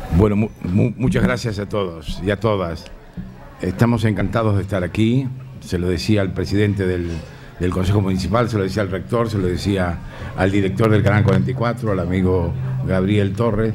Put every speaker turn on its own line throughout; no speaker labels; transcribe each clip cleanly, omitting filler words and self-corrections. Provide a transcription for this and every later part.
Bueno, muchas gracias a todos y a todas. Estamos encantados de estar aquí. Se lo decía al presidente del Consejo Municipal, se lo decía al rector, se lo decía al director del Canal 44, al amigo Gabriel Torres.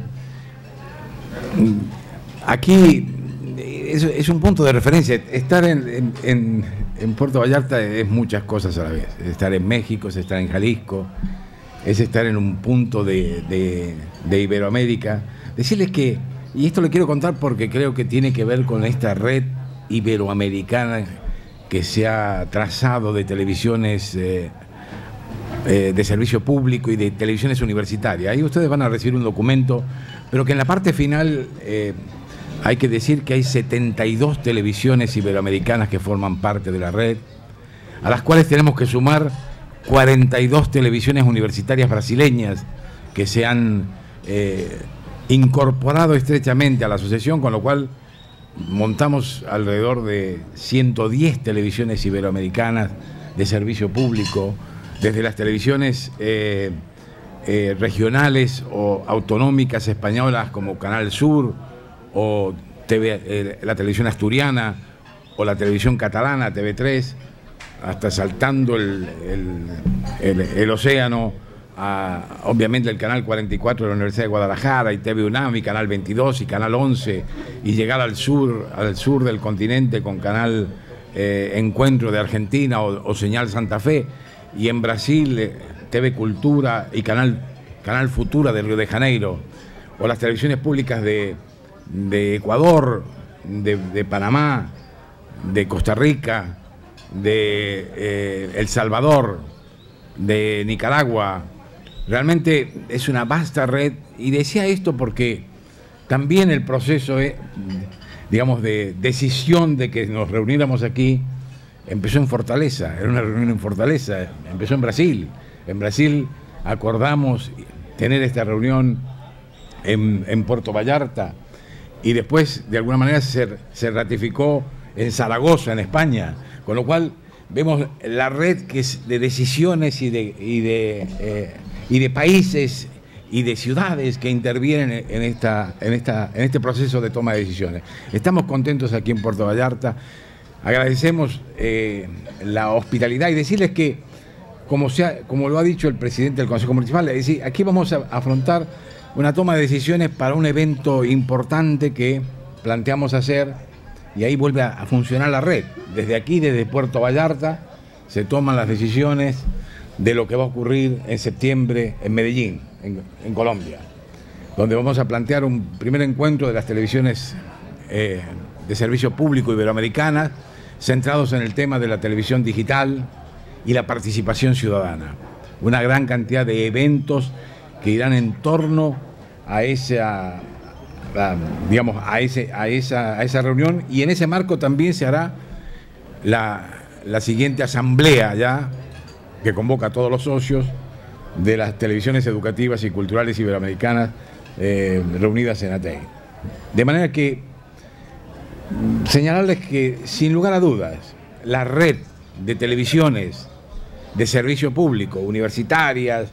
Aquí es un punto de referencia. Estar en Puerto Vallarta es muchas cosas a la vez. Es estar en México, es estar en Jalisco, es estar en un punto de Iberoamérica. Decirles que, y esto le quiero contar porque creo que tiene que ver con esta red iberoamericana que se ha trazado de televisiones de servicio público y de televisiones universitarias. Ahí ustedes van a recibir un documento, pero que en la parte final hay que decir que hay 72 televisiones iberoamericanas que forman parte de la red, a las cuales tenemos que sumar 42 televisiones universitarias brasileñas que se han incorporado estrechamente a la asociación, con lo cual montamos alrededor de 110 televisiones iberoamericanas de servicio público, desde las televisiones regionales o autonómicas españolas como Canal Sur o la televisión asturiana o la televisión catalana, TV3, hasta saltando el océano, obviamente el Canal 44 de la Universidad de Guadalajara y TV UNAM y Canal 22 y Canal 11, y llegar al sur del continente con Canal Encuentro de Argentina o Señal Santa Fe, y en Brasil TV Cultura y Canal Futura de Río de Janeiro, o las televisiones públicas de Ecuador, de Panamá, de Costa Rica, de El Salvador, de Nicaragua. Realmente es una vasta red, y decía esto porque también el proceso, digamos, de decisión de que nos reuniéramos aquí empezó en Fortaleza. Era una reunión en Fortaleza, empezó en Brasil. En Brasil acordamos tener esta reunión en Puerto Vallarta, y después de alguna manera se ratificó en Zaragoza, en España, con lo cual vemos la red que es de decisiones y de países y de ciudades que intervienen en este proceso de toma de decisiones. Estamos contentos aquí en Puerto Vallarta, agradecemos la hospitalidad, y decirles que, como lo ha dicho el presidente del Consejo Municipal, es decir, aquí vamos a afrontar una toma de decisiones para un evento importante que planteamos hacer, y ahí vuelve a funcionar la red. Desde aquí, desde Puerto Vallarta, se toman las decisiones de lo que va a ocurrir en septiembre en Medellín, en Colombia, donde vamos a plantear un primer encuentro de las televisiones de servicio público iberoamericanas, centrados en el tema de la televisión digital y la participación ciudadana. Una gran cantidad de eventos que irán en torno a esa reunión, y en ese marco también se hará la siguiente asamblea ya, que convoca a todos los socios de las televisiones educativas y culturales iberoamericanas reunidas en Atey. De manera que señalarles que, sin lugar a dudas, la red de televisiones de servicio público, universitarias,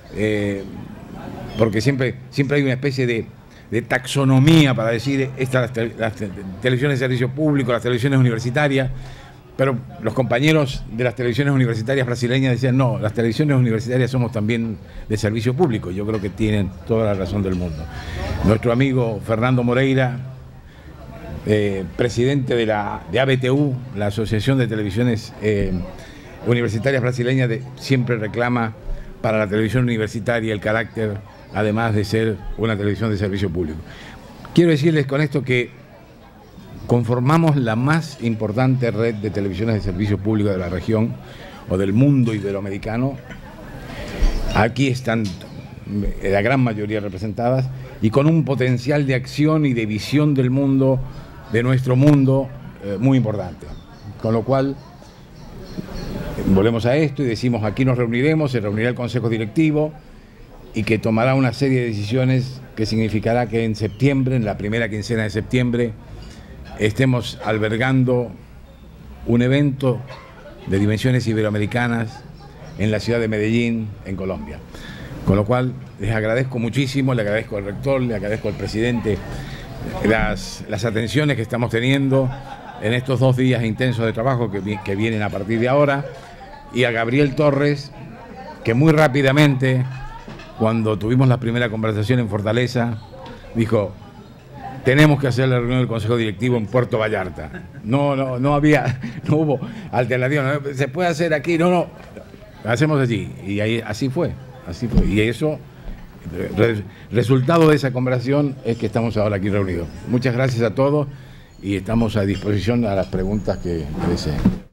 porque siempre hay una especie de taxonomía para decir las televisiones de servicio público, las televisiones universitarias, pero los compañeros de las televisiones universitarias brasileñas decían, no, las televisiones universitarias somos también de servicio público. Yo creo que tienen toda la razón del mundo. Nuestro amigo Fernando Moreira, presidente de ABTU, la Asociación de Televisiones Universitarias Brasileñas, siempre reclama para la televisión universitaria el carácter, además de ser una televisión de servicio público. Quiero decirles con esto que conformamos la más importante red de televisiones de servicio público de la región o del mundo iberoamericano. Aquí están la gran mayoría representadas, y con un potencial de acción y de visión del mundo, de nuestro mundo, muy importante. Con lo cual, volvemos a esto y decimos, aquí nos reuniremos, se reunirá el Consejo Directivo, y que tomará una serie de decisiones que significará que en septiembre, en la primera quincena de septiembre, estemos albergando un evento de dimensiones iberoamericanas en la ciudad de Medellín, en Colombia. Con lo cual, les agradezco muchísimo, le agradezco al rector, le agradezco al presidente las atenciones que estamos teniendo en estos 2 días intensos de trabajo que vienen a partir de ahora, y a Gabriel Torres, que muy rápidamente, cuando tuvimos la primera conversación en Fortaleza, dijo: tenemos que hacer la reunión del Consejo Directivo en Puerto Vallarta. No hubo alternativa. ¿No? Se puede hacer aquí, no, hacemos allí. Y ahí, así fue. Y eso, resultado de esa conversación es que estamos ahora aquí reunidos. Muchas gracias a todos y estamos a disposición a las preguntas que deseen.